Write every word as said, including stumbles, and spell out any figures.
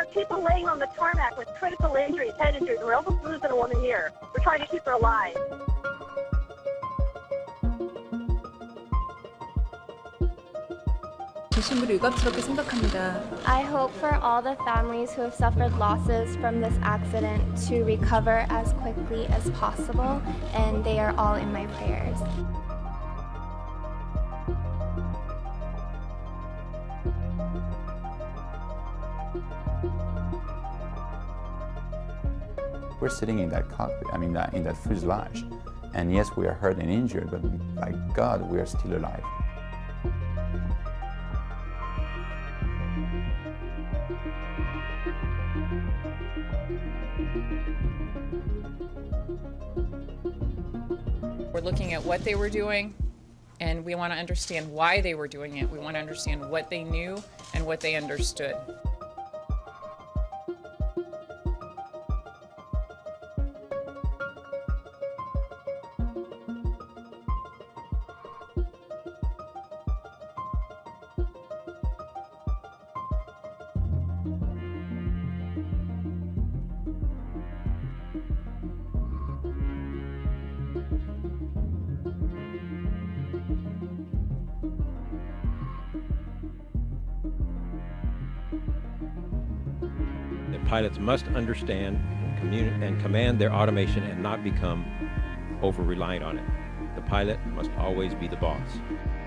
people laying on the tarmac with critical injuries, head injuries. We're almost losing a woman here. We're trying to keep her alive. 진심으로 유감스럽게 생각합니다. I hope for all the families who have suffered losses from this accident to recover as quickly as possible, and they are all in my prayers. We're sitting in that cockpit, I mean, that, in that fuselage. And yes, we are hurt and injured, but by God, we are still alive. We're looking at what they were doing, and we want to understand why they were doing it. We want to understand what they knew and what they understood. Pilots must understand and, and command their automation and not become over-reliant on it. The pilot must always be the boss.